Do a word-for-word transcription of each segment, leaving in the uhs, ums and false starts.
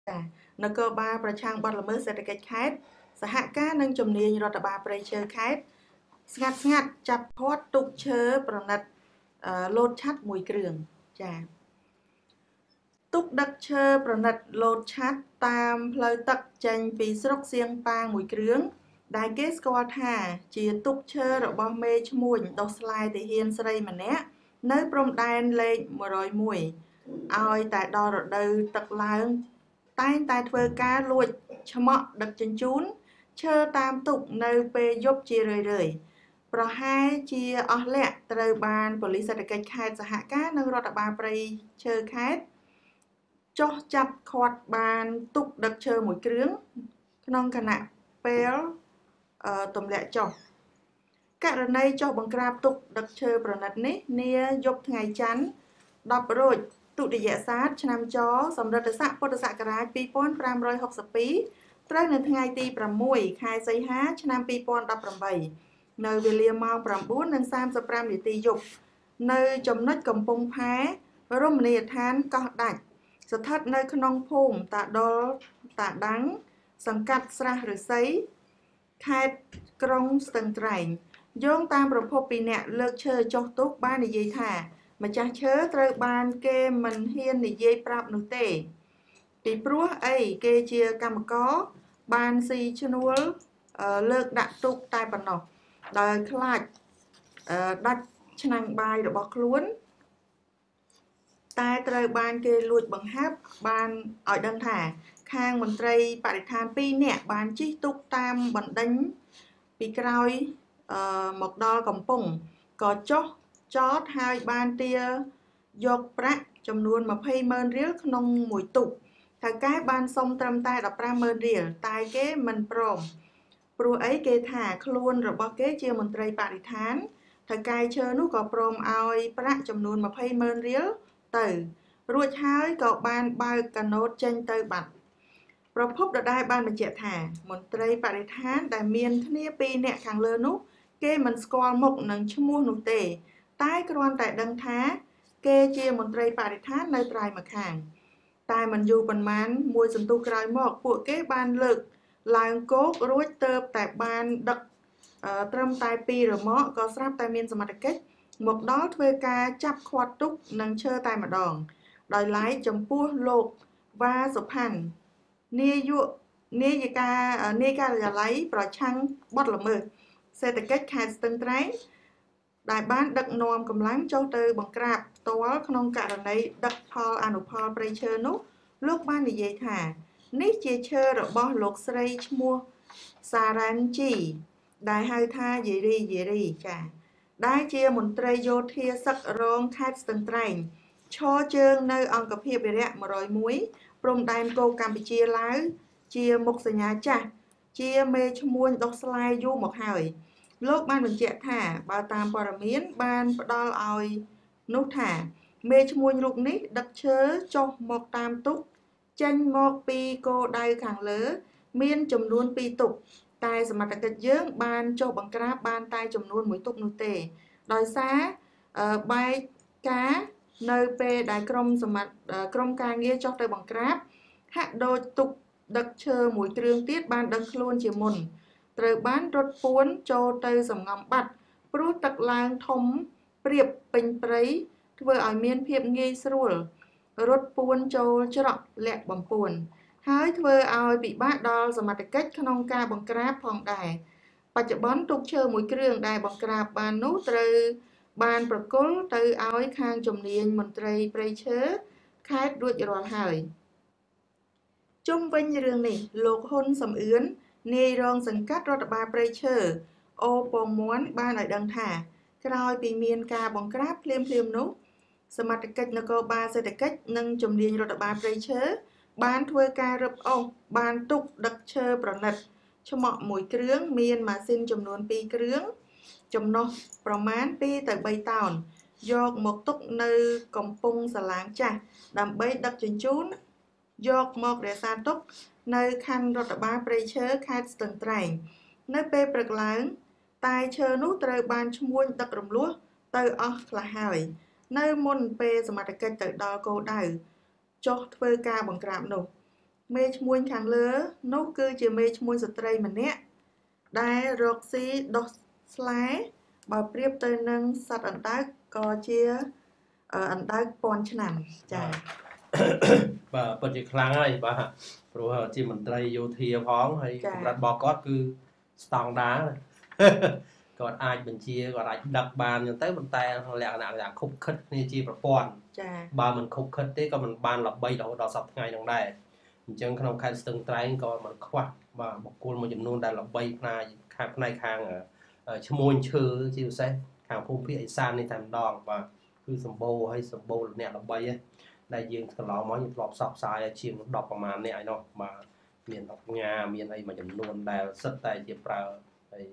ចានគរបាលប្រឆាំងបទល្មើសសេដ្ឋកិច្ចខេត្តសហការនឹងជំនាញរដ្ឋបាលព្រៃឈើខេត្តស្ងាត់ស្ងាត់ចាប់ផាត់ទុកឈើប្រណិតលោតឆ័ត្រមួយគ្រឿងចាទុកដឹកឈើប្រណិតលោតឆ័ត្រតាមផ្លូវទឹកចេញពីស្រុកសៀងប៉ាងមួយគ្រឿងដែលគេស្គាល់ថាជាទុកឈើរបស់មេឈ្មួញដុះស្លែទាហានស្រីម្នាក់នៅព្រំដែនលេខមួយរយមួយឲ្យតែដល់រដូវទឹកឡើងតែងតែធ្វើការលួចឆ្មក់ដឹកជញ្ជូនឈើតាមទុកនៅពេលយប់ជារឿយៗប្រហែលជាអស់លក្ខត្រូវបានប៉ូលីសសេដ្ឋកិច្ចខេត្តសហការនិងរដ្ឋបាលព្រៃឈើខេត្តចុះចាប់ឃាត់បានទុកដឹកឈើមួយគ្រឿងក្នុងគណៈពេលទម្លាក់ចុះករណីចុះបង្ក្រាបទុកដឹកឈើប្រណិតនេះនាយប់ថ្ងៃច័ន្ទដប់រោចទុតិយស័កឆ្នាំចសម្រិទ្ធស័កពុទ្ធសករាជពីរពាន់ប្រាំរយហកសិបពីរត្រូវនៅថ្ងៃទីប្រាំមួយខែសីហាឆ្នាំពីរពាន់ដប់ប្រាំបីនៅវេលាម៉ោង ប្រាំបួន សាមសិបប្រាំ នាទីយប់នៅចំណុចកំពង់ផែរមណីយដ្ឋានកោះដាច់ស្ថិតនៅក្នុងភូមិតាដុលតាដាំងសង្កាត់ស្រះឫស្សីខេត្តក្រុងស្ទឹងត្រែងយោងតាមប្រភពពីអ្នកលើកឈើចុះទុកបាននិយាយថាម្ចាស់ឈើត្រូវបានគេមិនហ៊ាននិយាយប្រាប់នោះទេពីព្រោះអីគេជាកម្មករបានស៊ីឈ្នួលលើកដាក់ទុកតែប៉ុណ្ណោះដោយខ្លាចដាច់ឆ្នាំងបាយរបស់ខ្លួនតែត្រូវបានគេលួចបង្ហាប់បានឲ្យដឹងថាខាងមន្ត្រីបរិស្ថានពីរនាក់បានជិះទុកតាមបណ្ដេញពីក្រោយមកដល់កំពង់ក៏ចុះចតហើយបានទាយកប្រាក់ចំនួនម្ភៃម៉ឺនរៀលក្នុងមួយទុកថៅកែបានសុំត្រឹមតែដប់ប្រាំម៉ឺនរៀលតែគេមិនព្រមព្រោះអីគេថាខ្លួនរបស់គេជាមន្ត្រីបរិស្ថានថៅកែឈើនោះក៏ព្រមឲ្យប្រាក់ចំនួនម្ភៃម៉ឺនរៀលទៅរួចហើយក៏បានបើកកាណូតចេញទៅបាត់ប្រភពដដែលបានបញ្ជាក់ថាមន្ត្រីបរិស្ថានដែលមានគ្នាពីរនាក់ខាងលើនោះគេមិនស្គាល់មុខនិងឈ្មោះនោះទេតែគ្រាន់តែដឹងថាគេជាមន្ត្រីបរិស្ថាននៅត្រើយម្ខាងតែមិនយូរប៉ុន្មានមួយសន្ទុះក្រោយមកពួកគេបានលើកឡើងគោករួចទៅតែបានដឹកត្រឹមតែពីររមាក់ក៏ស្រាប់តែមានសមត្ថកិច្ចមកដល់ធ្វើការចាប់ឃាត់ទុកនិងឈើតែម្ដងដោយឡែកចំពោះលោកវ៉ាសុផាន់នាយកនាយិកានាយការិយាល័យប្រឆាំងបទល្មើសសេដ្ឋកិច្ចខេត្តស្ទឹងត្រែងដែលបានដឹកនាំកម្លាំងចុះទៅបង្ក្រាបផ្ទាល់ក្នុងករណីដឹកផលអនុផលព្រៃឈើនោះលោកបាននិយាយថានេះជាឈើរបស់លោកស្រីឈ្មោះសារ៉ាន់ជីដែលហៅថាយេរីយេរីចាដែលជាមន្ត្រីយោធាសឹករងខេត្តស្ទឹងត្រែងឈរជើងនៅអង្គភាពវិរៈមួយរយមួយព្រំដែនគោកកម្ពុជាឡាវជាមុខសញ្ញាចាស់ជាមេឈ្មួញដុះស្លែយូរមកហើយលោកបានបញ្ជាក់ថាបើតាមព័ត៌មានបានផ្ដល់ឲ្យនោះថាមេឈ្មួញរូបនេះដឹកឈើចុះមកតាមទុកចេញមកពីគោលដៅខាងលើមានចំនួនពីរទុកតែសមត្ថកិច្ចយើងបានចុះបង្ក្រាបបានតែចំនួនមួយទុកនោះទេដោយសារបែកការនៅពេលដែលក្រុមសមត្ថក្រុមការងារចុះទៅបង្ក្រាបហាក់ដូចទុកដឹកឈើមួយគ្រឿងទៀតបានដឹងខ្លួនជាមុនត្រូវបានរត់ពួនចូលទៅសំងំបាត់ព្រោះទឹកឡើងធំព្រៀបពេញព្រៃធ្វើឲ្យមានភាពងាយស្រួលរត់ពួនចូលច្រកលាក់បំពួនហើយធ្វើឲ្យពិបាកដល់សមត្ថកិច្ចក្នុងការបង្ក្រាបផងដែរបច្ចុប្បន្នទុកឈើមួយគ្រឿងដែលបង្ក្រាបបាននោះត្រូវបានប្រគល់ទៅឲ្យខាងជំនាញមន្ត្រីព្រៃឈើខេត្តរួចរាល់ហើយជុំវិញរឿងនេះលោកហ៊ុនសំអឿននាយរងសង្កាត់រដ្ឋបាលព្រៃឈើអូពងមាន់បានឲ្យដឹងថាក្រោយពីមានការបង្ក្រាបភ្លាមៗនោះសមត្ថកិច្ចនគរបាលសេដ្ឋកិច្ចនិងជំនាញរដ្ឋបាលព្រៃឈើបានធ្វើការរឹបអូសបានទុកដឹកឈើប្រណិតឆ្មក់មួយគ្រឿងមានម៉ាស៊ីនចំនួនពីរគ្រឿងចំណុះប្រមាណពីរទៅបីតោនយកមកទុកនៅកំពង់សាឡាងចាស់ដើម្បីដឹកជញ្ជូនយកមករក្សាទុកនៅខណ្ឌរដ្ឋបាលព្រៃឈើខេត្តស្ទឹងត្រែងនៅពេលព្រឹកឡើងតែឈើនោះត្រូវបានឈ្មួញដឹករំលោះទៅអស់ខ្លះហើយនៅមុនពេលសមត្ថកិច្ចទៅដល់គោលដៅចុះធ្វើការបង្ក្រាបនោះមេឈ្មួញខាងលើនោះគឺជាមេឈ្មួញស្ត្រីម្នាក់ដែលរកស៊ីដុសស្លែបើប្រៀបទៅនឹងសត្វអណ្ដើកក៏ជាអណ្ដើកពាន់ឆ្នាំចា៎បាទពិតជាខ្លាំងហើយបាទព្រោះជាមន្ត្រីយោធាផងហើយកម្រិតរបស់គាត់គឺស្តង់ដារគាត់អាចបញ្ជាគាត់អាចដឹកបានអញ្ចឹងទៅប៉ុន្តែលក្ខណៈថាខុបខិតគ្នាជាប្រព័ន្ធចា៎បើមិនខុបខិតទេក៏មិនបានល្បីរហូតដល់សប្តាហ៍ថ្ងៃនោះដែរអញ្ចឹងក្នុងខេត្តស្ទឹងត្រែងក៏មិនខ្វះបាទបុគ្គលមួយចំនួនដែលល្បីផ្នែកខាងផ្នែកខាងឈ្មួញឈើជាពិសេសខាងភូមិភាគឦសាននេះតែម្ដងបាទគឺសម្បូរហើយសម្បូរអ្នកល្បីហ្នឹងដែលយើងកន្លងមកយើងធ្លាប់ផ្សព្វផ្សាយជាងដប់ប្រមាណនេះឯណោះបាទមានអញ្ញាមានអីមួយចំនួនដែលសិតតែជាប្រើហើយ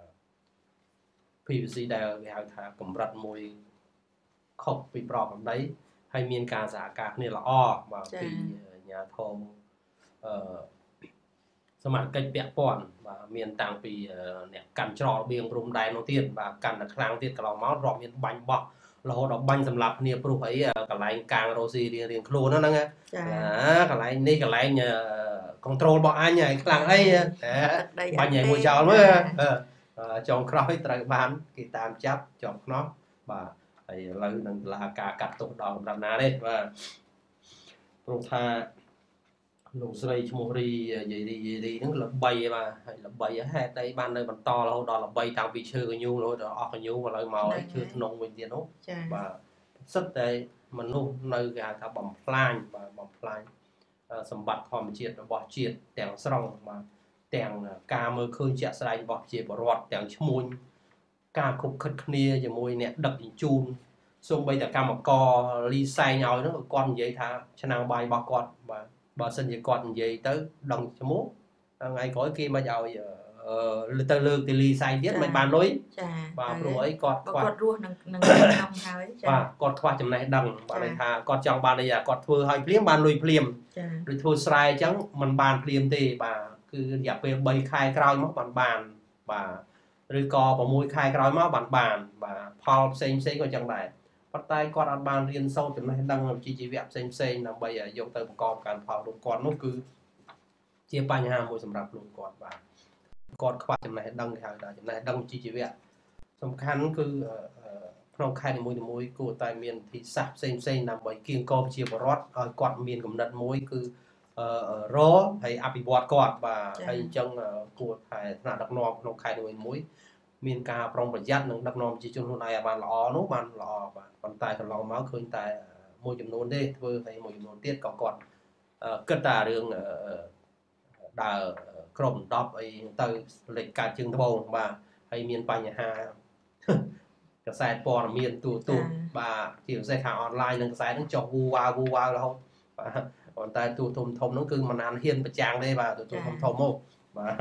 pê vê xê ដែលគេហៅថាកម្រិតមួយខុសពីប្រព័ន្ធដីហើយមានការសហការគ្នាល្អបាទពីអាជ្ញាធរអឺសមាជិកពាក់ព័ន្ធបាទមានតាំងពីអ្នកកាន់ច្រករបៀងព្រំដែននោះទៀតបាទកាន់តែខ្លាំងទៀតកន្លងមករាប់មានបាញ់បោះរហូតដល់បាញ់សម្លាប់គ្នាព្រោះអីកន្លែងកាងរ៉ូស៊ីរៀងរៀងខ្លួនហ្នឹងណាកន្លែងនេះកន្លែង control របស់អញហើយខ្លាំងអីបាញ់ឲ្យមួយចោលមើលចុងក្រោយត្រូវបានគេតាមចាប់ជាប់ខ្នោះបាទហើយឥឡូវនឹងតុលាការកាត់ទោសដល់កម្រិតណាទេបាទព្រោះថាលោកស្រីឈ្មោះរីយាយរីយាយរីហ្នឹងល្បីបាទហើយល្បីហេតុអីបាននៅបន្តរហូតដល់ល្បីតាំងពីឈើកញូររហូតដល់អស់កញូរឥឡូវមកឲ្យឈើធ្នង់វិញទៀតនោះបាទសិតតែមនុស្សនៅគេហៅថាបំផ្លាញបាទបំផ្លាញសម្បត្តិធម្មជាតិរបស់ជាតិទាំងស្រុងបាទទាំងការមើលឃើញជាក់ស្ដែងរបស់ជាបរដ្ឋទាំងឈ្មួញការខុបខិតគ្នាជាមួយអ្នកដឹកជញ្ជូនសូម្បីតែកម្មករលីសែងឲ្យហ្នឹងគាត់និយាយថាឆ្នាំងបាយរបស់គាត់បាទបើសិនជាគាត់និយាយទៅដឹងឈ្មោះថ្ងៃក្រោយគេមិនឲ្យទៅលើកទីលីសែងទៀតមិនបានលុយចាបាទព្រោះអីគាត់គាត់រស់នឹងនឹងក្នុងហើយចាបាទគាត់ខ្វះចំណេះដឹងបាទន័យថាគាត់ចង់បានអីគាត់ធ្វើឲ្យភ្លាមបានលុយភ្លាមចាឬធ្វើស្រែអញ្ចឹងมันបានភ្លាមទេបាទគឺរយៈពេលបីខែក្រោយមកបានបានបាទឬក៏ប្រាំមួយខែក្រោយមកបានបានបាទផលផ្សេងផ្សេងក៏អញ្ចឹងដែរប៉ុន្តែគាត់អត់បានរៀនសូត្រចំណេះដឹងវិជ្ជាជីវៈផ្សេងផ្សេងដើម្បីយកទៅបង្កប់ការផលរបស់គាត់នោះគឺជាបញ្ហាមួយសម្រាប់ខ្លួនគាត់បាទគាត់ខ្វះចំណេះដឹងគេហៅថាចំណេះដឹងវិជ្ជាជីវៈសំខាន់គឺក្នុងខេត្តនីមួយៗគួរតែមានវិធីសាស្ត្រផ្សេងផ្សេងដើម្បីគៀងគរប្រជាពលរដ្ឋឲ្យគាត់មានគំនិតមួយគឺរហើយអភិវឌ្ឍគាត់បាទហើយអញ្ចឹងគួរតែថ្នាក់ដឹកនាំក្នុងខេត្តនីមួយៗមានការប្រុងប្រយ័ត្ននិងដឹកនាំប្រជាជនខ្លួនឯងឲ្យបានល្អនោះបានល្អបាទប៉ុន្តែកន្លងមកឃើញតែមួយចំនួនទេធ្វើហើយមួយចំនួនទៀតក៏គាត់គិតតែរឿងដើរក្រុមដប់អីទៅលេខកាត់ជើងត្បូងបាទហើយមានបញ្ហាកសែតព័ត៌មានទូទូបាទជាពិសេសខាងអនឡាញនិងកសែតហ្នឹងចុះវូវ៉ាវូវ៉ាវរហូតបាទប៉ុន្តែទូធំធំហ្នឹងគឺមិនអានហ៊ានប្រចាំងទេបាទទូធំធំមកបាទ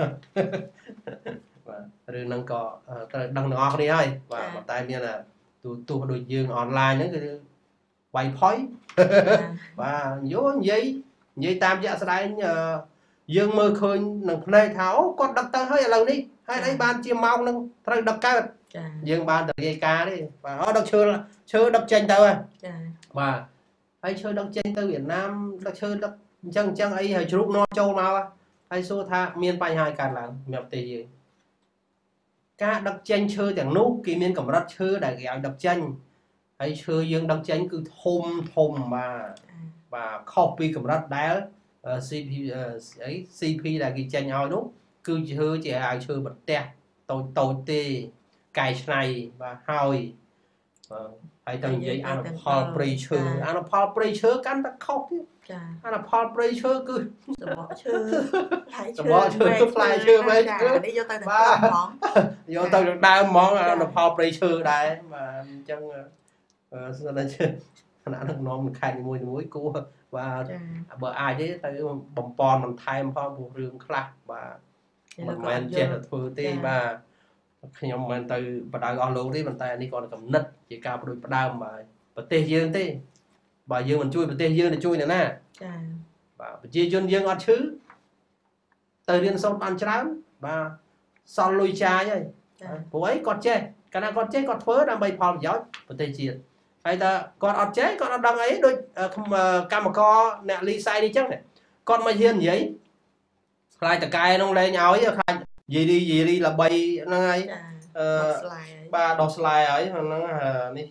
បាទឬនឹងក៏ត្រូវដឹងទាំងអស់គ្នាហើយបាទប៉ុន្តែមានទូទូដូចយើងអនឡាញហ្នឹងគឺវាយផុយបាទយោនិយាយនិយាយតាមជាក់ស្ដែងយើងមើលឃើញនឹងភ្នែកថាអូគាត់ដឹកទៅហើយឥឡូវនេះហើយអីបានជាម៉ោងនឹងត្រូវដឹកកើតយើងបានតែរាយការណ៍ទេបាទអូដឹកឈើឈើដឹកចេញទៅហ៎ចាបាទហើយឈើដឹកចេញទៅវៀតណាមដឹកឈើដឹកអញ្ចឹងអញ្ចឹងអីហើយជ្រូកនាំចូលមកហើយសួរថាមានបញ្ហាកើតឡើងនៅប្រទេសយើងការដឹកចេញឈើទាំងនោះគេមានកម្រិតឈើដែលគេឲ្យដឹកចេញហើយឈើយើងដឹកចេញគឺធំធំបាទបាទខុសពីកម្រិតដែលซี พี អី ซี พี ដែលគេចេញឲ្យនោះគឺឈើជាឲ្យឈើបន្ទះតូចតូចទេកែច្នៃបាទហើយហើយទៅនិយាយអនុផលព្រៃឈើអនុផលព្រៃឈើកាន់តែខុសទៀតចាអនុផលព្រៃឈើគឺសម្បកឈើផ្លែឈើសម្បកឈើផ្លែឈើវិញនេះយកទៅតែហ្មងយកទៅដើមហ្មងអនុផលព្រៃឈើដែរបាទអញ្ចឹងស្នាឈើឋានៈដឹកនាំខេត្តនីមួយៗគួរបាទបើអាចទេទៅបំពន់បន្ថែមផងព្រោះរឿងខ្លះបាទមិនមែនចេះតែធ្វើទេបាទខ្ញុំមិនមែនទៅបដៅអស់លោកទេប៉ុន្តែនេះគាត់កំណត់ជាការបដិបដើមបាទប្រទេសយើងទេបើយើងមិនជួយប្រទេសយើងទៅជួយអ្នកណាចាបាទប្រជាជនយើងអត់ឈឺទៅរៀនសូត្របានច្រើនបាទសល់លុយចាយហើយព្រោះអីគាត់ចេះកាលណាគាត់ចេះគាត់ធ្វើដើម្បីផលប្រយោជន៍ប្រទេសជាតិហើយតើគាត់អត់ចេះគាត់អត់ដឹងអីដូចកម្មករអ្នកលីសៃនេះចឹង con mà hiền vậy lại tất cả nó lên nhau ấy khai gì đi gì đi là bay nó ngay ba đo slide ấy nó đi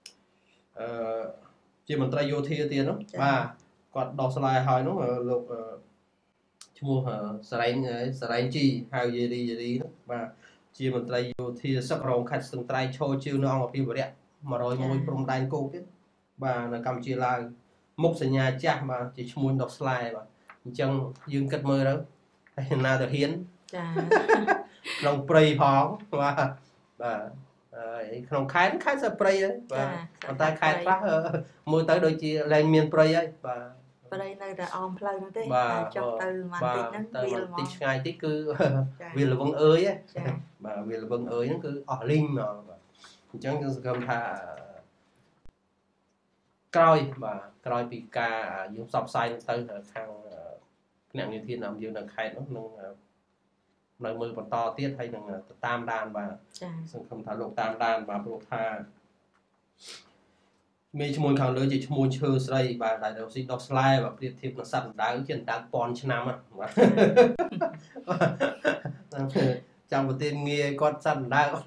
chỉ mình trai vô thi tiền đó ba còn đo slide hỏi nó mà lục mua slide slide chi hay gì đi gì đi đó ba chỉ mình trai vô thi sắp rong khách từng trai cho chiêu nó ở phía bờ đẹp mà rồi môi prom đai cô biết ba là cầm chia là mục sinh nhà cha mà chỉ mua đo slide mà chân dương cất mơ đó nào được hiến lòng prey phóng và và không khai khai sẽ prey đấy và còn ta khai phát mua tới đôi chị lên miền prey ấy và đây nơi là om play nó đấy và cho từ màn tít nó vì là ngày tí cứ vì là vâng ơi ấy và vì là vâng ơi nó cứ ở linh mà chẳng không thà coi và coi bị ca dùng sọc sai tới thằng nặng như thiên làm dương là khai nó nơi mưa còn to tiết hay là tam đàn và không thả lục tam đàn và lục tha mình cho môn khảo lưới chỉ cho môn chơi đây và đại đầu xin đọc slide và tiếp tiếp nó sẵn đá trên đá pon trên năm á trong một tên nghe con sẵn đá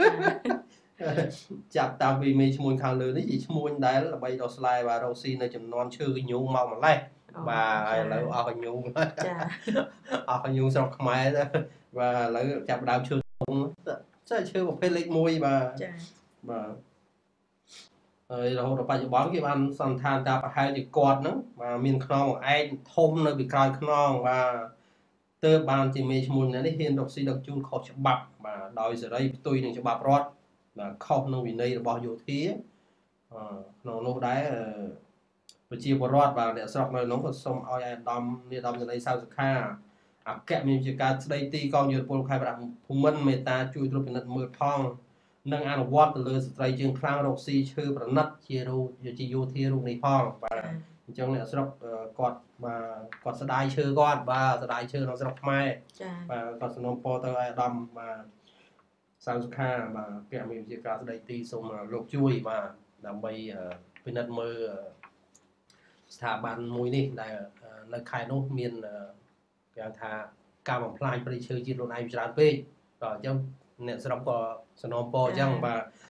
chạp tao vì mình cho môn khảo lưới đấy chỉ cho môn đá là bay đọc slide và đầu xin là chùm non chơi nhung mong mà lấy và lấy ở nhung ở nhung xong máy đó và lấy chạp đào chơi chơi chơi một cái lịch môi và và rồi rồi bây giờ bón cái ăn sẵn than ta phải hai thì quạt nữa và miền khnon anh thôm nơi bị cài khnon và tơ bàn thì mình muốn này hiện độc sĩ độc chung khó chập bập và đòi giờ đây tôi nên cho bập rót và không nông vì đây là bao nhiêu thế nó nó đáy và chia vào rót và để sọc này nó còn xong ai đâm đi đâm giờ đây sao được ha à kẹp mình chỉ cả đây ti con nhiều bộ khai bạc phùng minh người ta chui rồiเป็นมือทองนั่งอ่านวอดเลยสไตรจึงครั้งรกซีชื่อประนัดเชียรูจะอยู่ที่รูปในพ้องvà trong này sọcกอดมากอดสดายชื่อกอดvàสดายชื่อน้องสกไม่vàกอดสนมปอเตอร์ไอดำมาสามสุขามาแกะมีจิการสดายตีส่งมาลูกช่วยมาดำไปเป็นนัดมือสถาบันมวยนี่ได้ในค่ายโน้มเมียนอย่างท่าการบำพลายไปชื่อจีนโรนไอวิจารณ์เป้ต่อจังเนี่ยสนมปอสนมปอจังมา